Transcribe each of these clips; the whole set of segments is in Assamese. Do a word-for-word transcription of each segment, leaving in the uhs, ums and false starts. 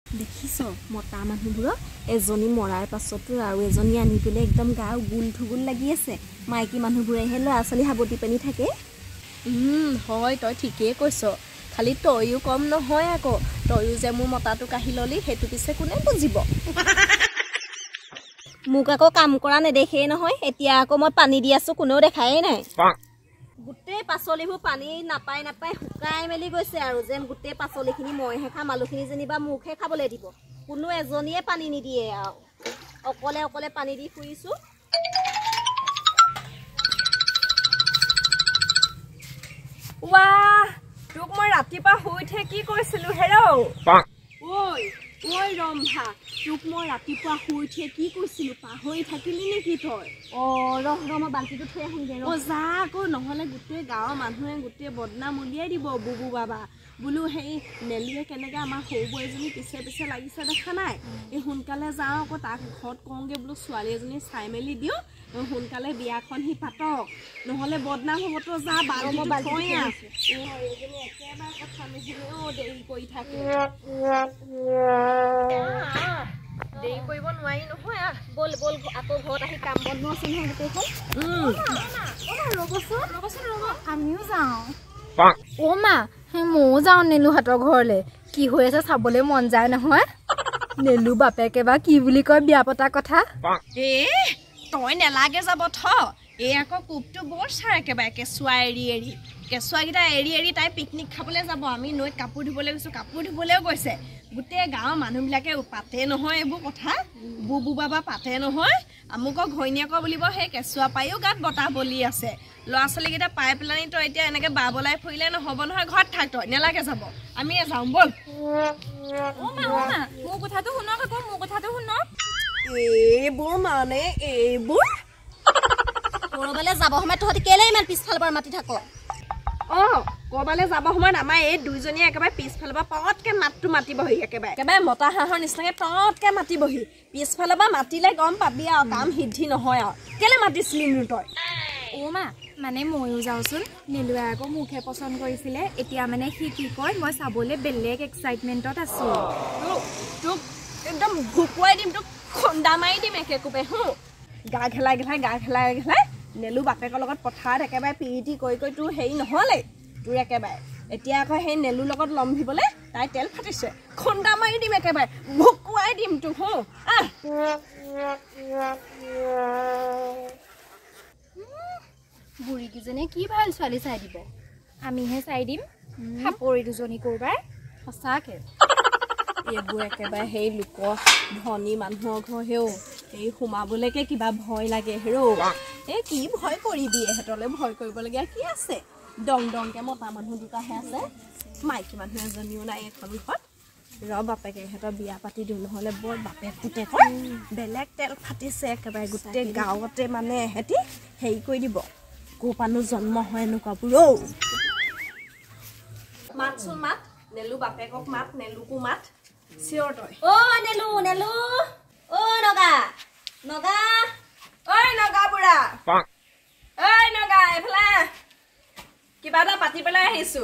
দেখিছ মতা মানুহবোৰক এজনী মৰাৰ পাছতো আৰু এজনী আনি পেলাই একদম গা গুল থুগুল লাগি আছে মাইকী মানুহবোৰেহে ল'ৰা ছোৱালী হাবতি পানি থাকে উম হয় তই ঠিকেই কৈছ খালি তয়ো কম নহয় আকৌ তয়ো যে মোৰ মতাটো কাঢ়ি ললি সেইটো পিছে কোনে বুজিব মোক আকৌ কাম কৰা নেদেখেই নহয় এতিয়া আকৌ মই পানী দি আছো কোনেও দেখাই নাই গোটেই পাচলিবোৰ পানী নাপাই নাপাই শুকাই মেলি গৈছে আৰু যেন গোটেই পাচলিখিনি মইহে খাম আলুখিনি যেনিবা মুখহে খাবলৈ দিব কোনো এজনীয়ে পানী নিদিয়ে আৰু অকলে অকলে পানী দি ফুৰিছো ৱাহ তোক মই ৰাতিপুৱা শুই উঠে কি কৈছিলো হেৰৌ ঐ ঐ ৰম্ভা তোক মই ৰাতিপুৱা শুই উঠে কি কৈছিলো পাহৰি থাকিলি নেকি তই অ ৰহ ৰহ মই বাল্টিটো থৈ আহোঁগৈ অ যা আকৌ নহ'লে গোটেই গাঁৱৰ মানুহে গোটেই বদনাম উলিয়াই দিব বুবু বাবা বোলো সেই নেলিয়ে কেনেকৈ আমাৰ সৰু বোৱাৰীজনী পিছে পিছে লাগিছে দেখা নাই এই সোনকালে যাওঁ আকৌ তাক ঘৰত কওঁগৈ বোলো ছোৱালী এজনী চাই মেলি দিওঁ সোনকালে বিয়াখন সি পাতক নহ'লে বদনাম হ'বতো যা বাল্টিটো থৈ আহ এজনী একেবাৰে কথা নুশুনে অ দেৰি কৰি থাকে দেৰি কৰিব নোৱাৰি নহয় বল বল আকৌ ঘৰত আহি কাম বন্ধ আছে নহয় গোটেইখন ৰ'বচোন ৰ'বচোন ৰ'ব আমিও যাওঁ অ মা ময়ো যাওঁ নেলুহঁতৰ ঘৰলৈ কি হৈ আছে চাবলৈ মন যায় নহয় নেলু বাপেকে বা কি বুলি কয় বিয়া পতা কথা এ তই নেলাগে যাব থ এই আকৌ কোপটো বৰ চাৰ একেবাৰে কেঁচুৱা এৰি এৰি কেঁচুৱাকেইটা এৰি এৰি তাই পিকনিক খাবলৈ যাব আমি নৈত কাপোৰ ধুবলৈ গৈছোঁ কাপোৰ ধুবলৈও গৈছে গোটেই গাঁৱৰ মানুহবিলাকে পাতে নহয় এইবোৰ কথা বুবু বাবা পাতে নহয় আমুকক ঘৈণীয়েকৰ বুলিব সেই কেঁচুৱা পায়ো গাত বতাহ বলি আছে ল'ৰা ছোৱালীকেইটা পাই পেলানি তই এতিয়া এনেকৈ বা বলাই ফুৰিলে নহ'ব নহয় ঘৰত থাক তই নেলাগে যাব আমি যাওঁ ব'ল মোৰ কথাটো শুনক আকৌ মোৰ কথাটো শুনক এইবোৰ মানে এইবোৰ ক'ৰবালৈ যাব সময়ত তহঁতি কেলে ইমান পিছফালৰ পৰা মাতি থাক অ ক'ৰবালৈ যাব সময়ত আমাৰ এই দুইজনীয়ে একেবাৰে পিছফালৰ পৰা পটকৈ মাতটো মাতিবহি একেবাৰে একেবাৰে মতা হাঁহৰ নিচিনাকৈ পটকৈ মাতিবহি পিছফালৰ পৰা মাতিলে গম পাবি আৰু কাম সিদ্ধি নহয় আৰু কেলে মাতিছিলিনো তই অ মা মানে ময়ো যাওঁচোন নেলুৱে আকৌ মোকহে পচন্দ কৰিছিলে এতিয়া মানে সি কি কয় মই চাবলৈ বেলেগ এক্সাইটমেণ্টত আছোঁ তোক একদম ভুকুৱাই দিম তোক খুন্দা মাৰি দিম একে কোপে হো গা ঘেলাই ঘেলাই গা ঘেলাই ঘেলাই নেলু বাপেকৰ লগত পথাৰত একেবাৰে পিৰিটি কৰি কৰি তোৰ হেৰি নহ'লে তোৰ একেবাৰে এতিয়া আকৌ সেই নেলুৰ লগত লম্ভিবলৈ তাই তেল ফাটিছে খুন্দা মাৰি দিম একেবাৰে ভুকুৱাই দিম তোক হো আহ বুঢ়ীকেইজনীয়ে কি ভাল ছোৱালী চাই দিব আমিহে চাই দিম সাপৰি দুজনী কৰবাৰ সঁচাকৈ এইবোৰ একেবাৰে সেই লোক ধনী মানুহৰ ঘৰ হেও এই সোমাবলৈকে কিবা ভয় লাগে হেৰৌ এই কি ভয় কৰিবি এহেঁতলৈ ভয় কৰিবলগীয়া কি আছে ডং ডংকৈ মতা মানুহ দুটাহে আছে মাইকী মানুহ এজনীও নাই এখন ঘৰত ৰ বাপেকে ইহঁতৰ বিয়া পাতি দিওঁ নহ'লে বৰ বাপেক পুতেকৰ বেলেগ তেল ফাটিছে একেবাৰে গোটেই গাঁৱতে মানে এহেঁতি হেৰি কৰি দিব ক'ৰপানো জন্ম হয় এনেকুৱাবোৰ ঔ মাতচোন মাত নেলু বাপেকক মাত নেলুকো মাত চিঞৰ তই অ নেলু নেলু অ নগা নগা ঐ নগা বুঢ়া ঐ নগা এইফালে কিবা এটা পাতি পেলাই আহিছো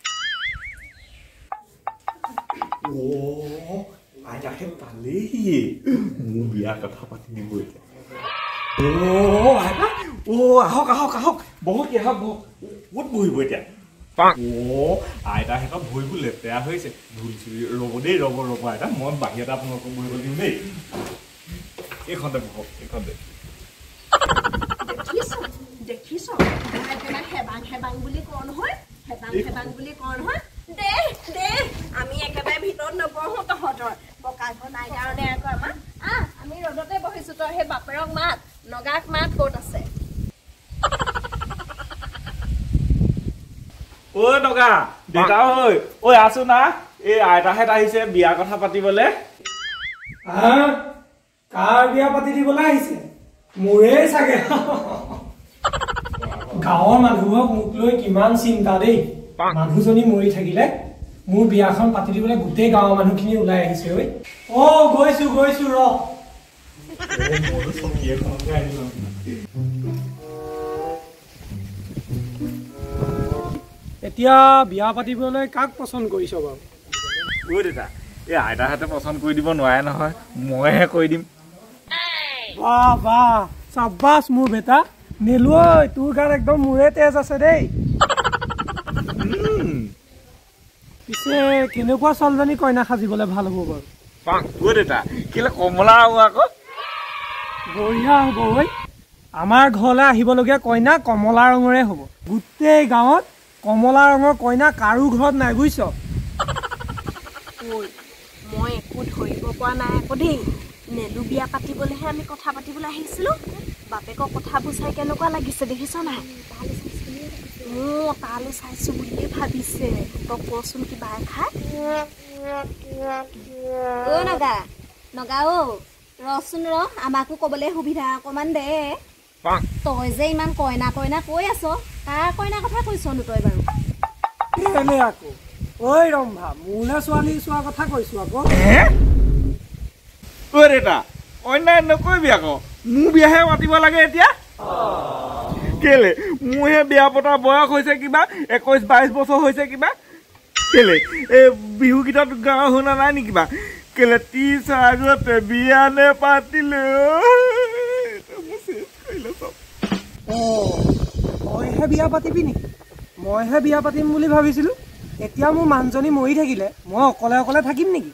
অ আইতাকে পালেহি মোৰ বিয়া কথা পাতি দিব এতিয়া অ আইতা অ আহক আহক আহক বহুত আহক বহুত বহুত বহিব এতিয়া অ আইতাহঁতৰ ভৰিবোৰ লেতেৰা হৈছে ধুল চুলি ৰ'ব দেই ৰ'ব ৰ'ব আইতা মই বাহিৰত আপোনালোকক বহিব দিম দেই এইখনতে বহক এইখনতে দেখিছ হেবাং হেবাং বুলি কওঁ নহয় হেবাং হেবাং বুলি কওঁ নহয় দে দে আমি একেবাৰে ভিতৰত নবহো তহঁতৰ পকা ঘৰ নাই কাৰণে আকৌ আমাৰ আহ আমি ৰ'দতে বহিছো তই সেই বাপেৰক মাত নগাক মাত ক'ত আছে ঐ নগা দেউতা ঐ ঐ আছো না এই আইতাহেঁত আহিছে বিয়া কথা পাতিবলে কাৰ বিয়া পাতি দিবলৈ আহিছে মোৰে চাগে গাঁৱৰ মানুহক মোক লৈ কিমান চিন্তা দেই মানুহজনী মৰি থাকিলে মোৰ বিয়াখন পাতি দিবলৈ গোটেই গাঁৱৰ মানুহখিনি ওলাই আহিছে ঐ অ গৈছো গৈছো ৰ এতিয়া বিয়া পাতিবলৈ কাক পছন্দ কৰিছ বাৰু ঐ দেউতা এই আইতাহঁতে পচন্দ কৰি দিব নোৱাৰে নহয় মইহে কৰি দিম বাহ বাহ চাব্বাছ মোৰ বেটা নেলু ঐ তোৰ গাত একদম মোৰে তেজ আছে দেই পিছে কেনেকুৱা ছোৱালীজনী কইনা সাজিবলৈ ভাল হ'ব বাৰু পাং তোৰ দেতা কেলে কমলা আৰু আকৌ বঢ়িয়া হ'ব ঐ আমাৰ ঘৰলৈ আহিবলগীয়া কইনা কমলা ৰঙৰে হ'ব গোটেই গাঁৱত কমলা ৰঙৰ কইনা কাৰো ঘৰত নাই বুজিছ মই একো ধৰিব পৰা নাই আকৌ দেই নেলু বিয়া পাতিবলৈহে আমি কথা পাতিবলৈ আহিছিলোঁ বাপেকৰ কথাবোৰ চাই কেনেকুৱা লাগিছে দেখিছ নাই অঁ তালৈ চাইছোঁ বুলিয়ে ভাবিছে তই কচোন কিবা এখাই অ নগা নগা অ ৰচোন ৰ আমাকো ক'বলৈ সুবিধা অকণমান দে তই যে ইমান কইনা কইনা কৈ আছ কাৰ কইনা কথা কৈছনো তই বাৰু কেলে আকৌ ঐ ৰম্ভা মোলৈ ছোৱালী চোৱাৰ কথা কৈছোঁ আকৌ ঐ দেতা অন্যায় নকৰিবি আকৌ মোৰ বিয়াহে পাতিব লাগে এতিয়া কেলে মোৰহে বিয়া পতা বয়স হৈছে কিবা একৈশ বাইশ বছৰ হৈছে কিবা কেলে এই বিহু গীতত গাঁও শুনা নাই নেকি কিবা কেলে ত্ৰিছ আগতে বিয়া নে পাতিলে তইহে বিয়া পাতিবি নেকি মইহে বিয়া পাতিম বুলি ভাবিছিলোঁ এতিয়া মোৰ মানুহজনী মৰি থাকিলে মই অকলে অকলে থাকিম নেকি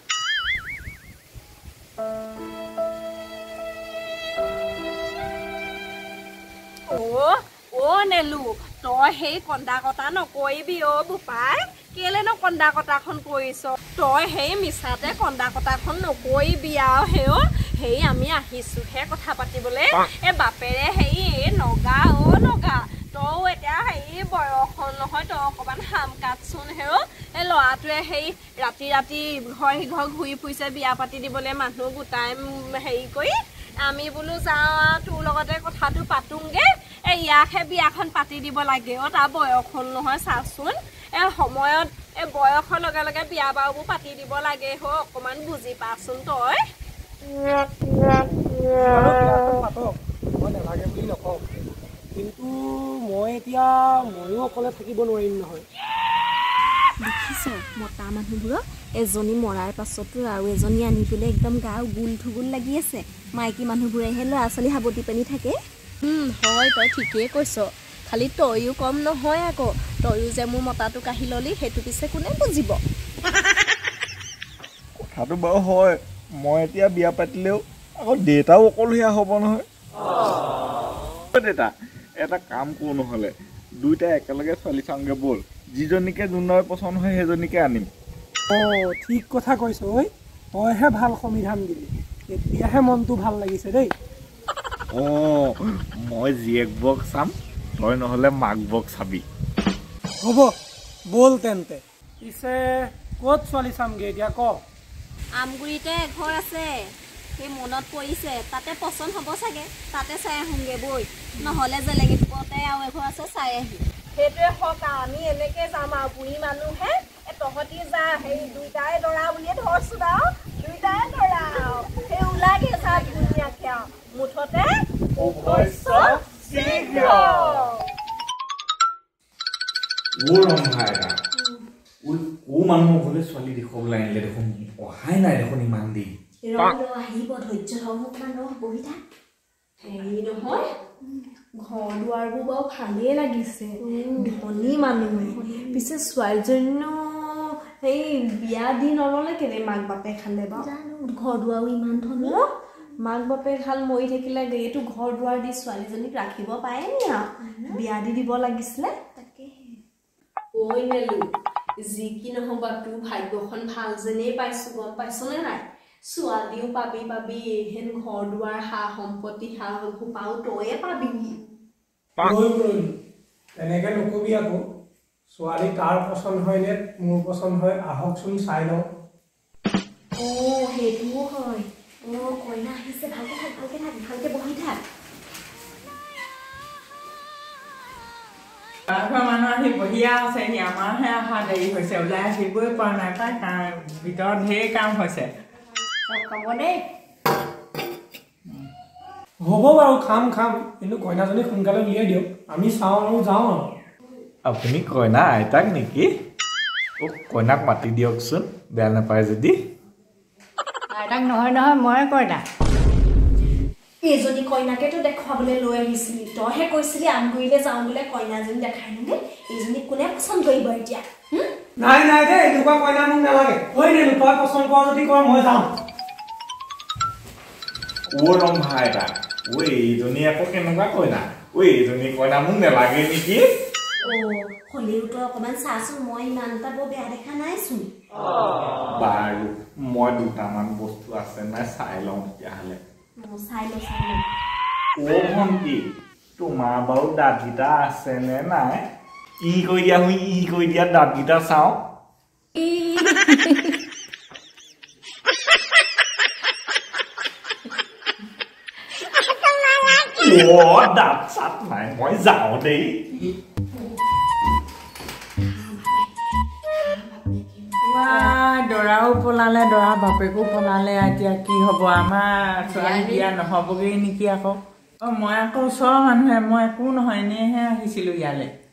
অ' নেলু তই সেই কন্দা কটা নকৰিবি অ' বোপাই কেলেনো কন্দা কটাখন কৰিছ তই সেই মিছাতে কন্দা কটাখন নকৰিবি আৰু সেই সেই আমি আহিছোঁহে কথা পাতিবলৈ এই বাপেৰে সেই নগা অ' নগা তই এতিয়া হেৰি বয়স হ'ল নহয় তই অকণমান হাম কাটচোন হেৰ এই ল'ৰাটোৱে সেই ৰাতি ৰাতি ঘৰ সিঘৰ ঘূৰি ফুৰিছে বিয়া পাতি দিবলৈ মানুহ গোটাই হেৰি কৰি আমি বোলো যাওঁ আৰু তোৰ লগতে কথাটো পাতোংগে এই ইয়াকহে বিয়াখন পাতি দিব লাগে অ' তাৰ বয়স হ'ল নহয় চাচোন এই সময়ত এই বয়সৰ লগে লগে বিয়া বাৰুবোৰ পাতি দিব লাগে হ অকণমান বুজি পাচোন তই মই নালাগে বুলি নকওঁ কিন্তু মই এতিয়া ময়ো অকলে থাকিব নোৱাৰিম নহয় দেখিছ মতা মানুহবোৰক এজনী মৰাৰ পাছতো আৰু এজনী আনি পেলাই একদম গা গুল থুগুল লাগি আছে মাইকী মানুহবোৰেহে ল'ৰা ছোৱালী সাৱটি পানি থাকে হয় তই ঠিকেই কৈছ খালি তয়ো কম নহয় আকৌ তয়ো যে মোৰ মতাটো কাঢ়ি ল'লি সেইটো পিছে কোনে বুজিব কথাটো বাৰু হয় মই এতিয়া বিয়া পাতিলেও আকৌ দেউতাও অকলশৰীয়া হ'ব নহয় দেউতা এটা কাম কৰোঁ নহ'লে দুইটাই একেলগে ছোৱালী চাওঁগে ব'ল যিজনীকে যোনদৰে পচন্দ হয় সেইজনীকে আনিম অঁ ঠিক কথা কৈছ ঐ তইহে ভাল সমিধান দিলি এতিয়াহে মনটো ভাল লাগিছে দেই অঁ মই জীয়েক বক চাম তই নহ'লে মাক বক চাবি হ'ব ব'ল তেন্তে পিছে ক'ত ছোৱালী চামগৈ এতিয়া ক আমগুৰিতে এঘৰ আছে সেই মনত পৰিছে তাতে পচন্দ হ'ব চাগে তাতে চাই আহোঁগৈ বৈ নহ'লে জেলেঙি টুপতে আৰু এঘৰ আছে চাই আহিম সেইটোৱে হওক আৰু আমি এনেকৈ যাম আৰু বুঢ়ী মানুহে তহঁতি যা সেই দুইটাই দৰা বুলিয়ে ধৰচোন আৰু দুইটাই দৰা সেই ওলাগে যা ধুনীয়াকৈ আৰু মুঠতে মানুহ ঘৰলৈ ছোৱালী দেখুৱাবলৈ আনিলে দেখোন অহাই নাই দেখোন ইমান দেৰি আহিব ধৈৰ্য হওক অকণমান ৰহ বহি থাক হেৰি নহয় ঘৰ দুৱাৰবোৰ বাৰু ভালেই লাগিছে ধনী মানুহে পিছে ছোৱালীজনীনো সেই বিয়া দি নল'লে কেনে মাক বাপে খালে বাৰু জানো ঘৰ দুৱাৰো ইমান ধনী মাক বাপে খাল মৰি থাকিলে এইটো ঘৰ দুৱাৰ দি ছোৱালীজনীক ৰাখিব পাৰে নি আৰু বিয়া দি দিব লাগিছিলে তাকেহে ঐ নেলু যি কি নহ'ব তোৰ ভাগ্যখন ভাল যেনেই পাইছোঁ গম পাইছনে নাই ছোৱালীও পাবি পাবি এইহেন ঘৰ দুৱাৰ সা সম্পত্তি সা সোপাও তয়ে পাবি তেনেকে নকবি আকৌ ছোৱালী তাৰ পচন্দ হয় নে মোৰ পচন্দ হয় আহকচোন চাই লওঁ অঁ সেইটোও হয় অঁ কইনা আহিছে ভালকে থাক ভালকে থাক ভালকে বহি থাক মানুহ আহি বহিয়া আছে আমাৰহে অহা দেৰি হৈছে ওলাই আহিবই পৰা নাই তাই ভিতৰত ঢেৰ কাম হৈছে হ'ব দেই হ'ব বাৰু খাম খাম কিন্তু কইনাজনী সোনকালে উলিয়াই দিয়ক আমি চাওঁ আৰু যাওঁ আৰু আপুনি কইনা আইতাক নেকি অ' কইনাক মাতি দিয়কচোন বেয়া নাপায় যদি আইতাক নহয় নহয় মই কইনা এইজনী কইনাকেতো দেখুৱাবলৈ লৈ আহিছিলি তইহে কৈছিলি আমগুৰিলে যাওঁ বোলে কইনাজনী দেখাই নগে এইজনী কোনে পচন্দ কৰিব এতিয়া নাই নাই দে এনেকুৱা কইনা মোক নালাগে ঐ নেলু তই পচন্দ কৰ যদি কৰ মই যাওঁ ও ৰম্ভা এটা ঐ এইজনী আকৌ কেনেকুৱা কইনা ঐ এইজনী কইনা মোক নালাগে নেকি অ হলেও তই অকমান চাচোন মই ইমান এটা বৰ বেয়া দেখা নাইচোন বাৰু মই দুটামান বস্তু আছে নাই চাই লওঁ তেতিয়াহ'লে চাই ল চাই ল ও ভণ্টি তোমাৰ বাৰু দাঁতকেইটা আছে নে নাই ই কৈ দিয়া শুই ই কৈ দিয়া দাঁতকেইটা চাওঁ ও দাঁত চাত নাই মই যাওঁ দেই দৰাও পলালে দৰা বাপেকো পলালে এতিয়া কি হ'ব আমাৰ ছোৱালী বিয়া নহ'বগৈ নেকি আকৌ অ মই আকৌ ওচৰৰ মানুহে মই একো নহয় এনেহে আহিছিলোঁ ইয়ালৈ